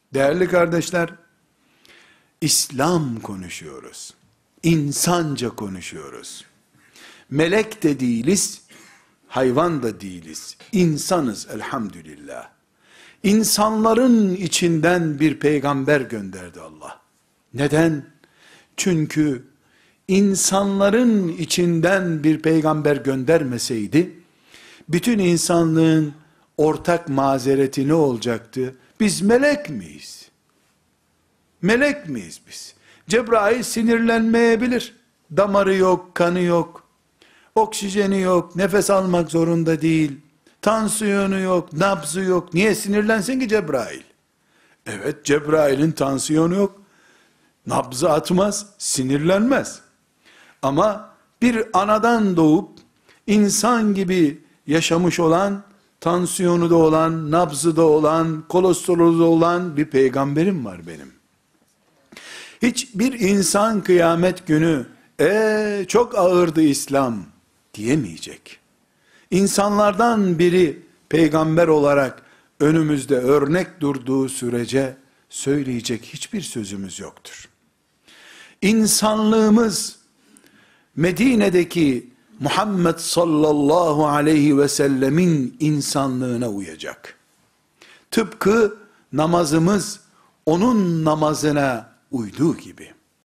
Değerli kardeşler, İslam konuşuyoruz. İnsanca konuşuyoruz. Melek de değiliz, hayvan da değiliz. İnsanız elhamdülillah. İnsanların içinden bir peygamber gönderdi Allah. Neden? Çünkü insanların içinden bir peygamber göndermeseydi, bütün insanlığın ortak mazereti ne olacaktı? Biz melek miyiz? Melek miyiz biz? Cebrail sinirlenmeyebilir. Damarı yok, kanı yok, oksijeni yok, nefes almak zorunda değil, tansiyonu yok, nabzı yok. Niye sinirlensin ki Cebrail? Evet, Cebrail'in tansiyonu yok, nabzı atmaz, sinirlenmez. Ama bir anadan doğup insan gibi yaşamış olan, tansiyonu da olan, nabzı da olan, kolesterolü de olan bir peygamberim var benim. Hiçbir insan kıyamet günü çok ağırdı İslam diyemeyecek. İnsanlardan biri peygamber olarak önümüzde örnek durduğu sürece söyleyecek hiçbir sözümüz yoktur. İnsanlığımız Medine'deki Muhammed sallallahu aleyhi ve sellemin insanlığına uyacak. Tıpkı namazımız onun namazına uyduğu gibi.